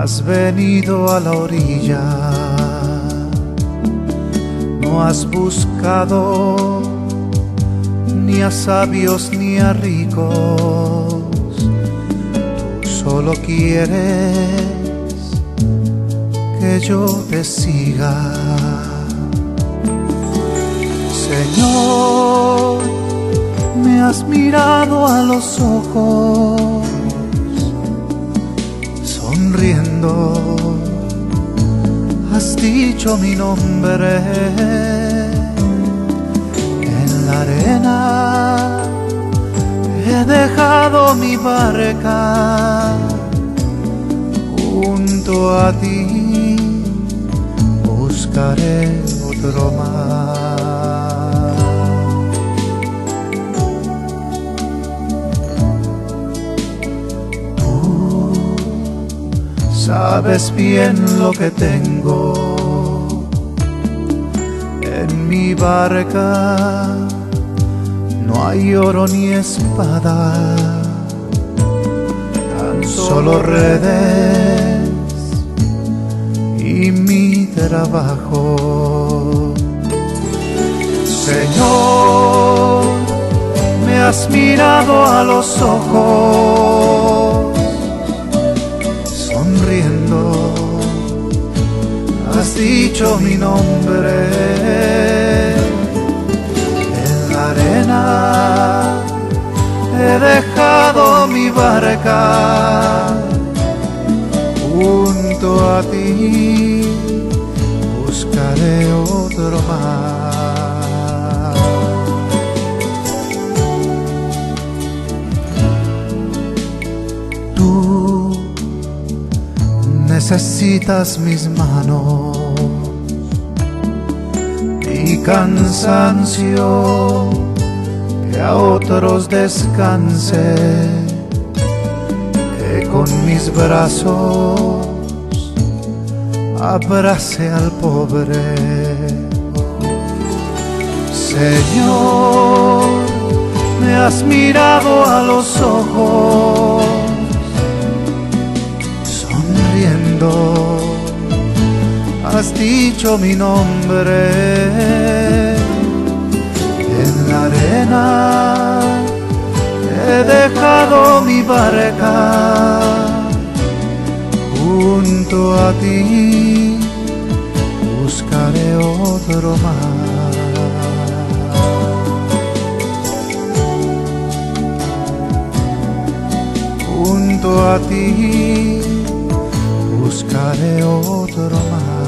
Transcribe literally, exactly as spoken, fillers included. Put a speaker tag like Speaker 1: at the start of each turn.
Speaker 1: has venido a la orilla, no has buscado ni a sabios ni a ricos, tú solo quieres que yo te siga. Señor, me has mirado a los ojos, sonriendo, has dicho mi nombre. En la arena he dejado mi barca, junto a ti buscaré otro mar. Sabes bien lo que tengo en mi barca, no hay oro ni espada, tan solo redes y mi trabajo. Señor, me has mirado a los ojos, sonriendo, has dicho mi nombre. En la arena he dejado mi barca, junto a ti buscaré otro mar. Tú necesitas mis manos, mi cansancio, que a otros descanse, que con mis brazos abrace al pobre. Señor, me has mirado a los ojos, sonriendo, has dicho mi nombre. En la arena he dejado mi barca, junto a ti buscaré otro mar. Junto a ti buscaré otro mar.